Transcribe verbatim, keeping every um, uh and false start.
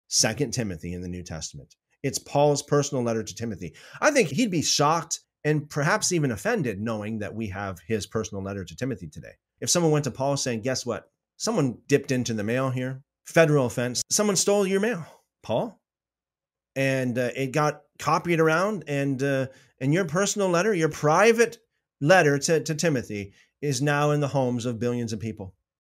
Second Timothy in the New Testament. It's Paul's personal letter to Timothy. I think he'd be shocked and perhaps even offended knowing that we have his personal letter to Timothy today. If someone went to Paul saying, guess what? Someone dipped into the mail here. Federal offense. Someone stole your mail, Paul. And uh, it got copied around. And uh, and your personal letter, your private letter to, to Timothy is now in the homes of billions of people.